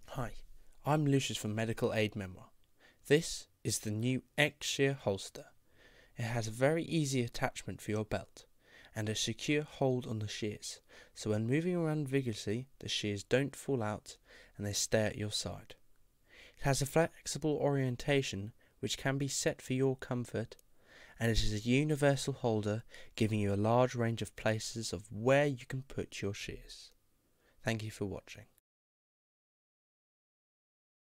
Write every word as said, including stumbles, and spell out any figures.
Hi, I'm Lucius from Medical Aid Memoir. This is the new X Shear Holster. It has a very easy attachment for your belt and a secure hold on the shears, so when moving around vigorously the shears don't fall out and they stay at your side. It has a flexible orientation which can be set for your comfort, and it is a universal holder giving you a large range of places of where you can put your shears. Thank you for watching.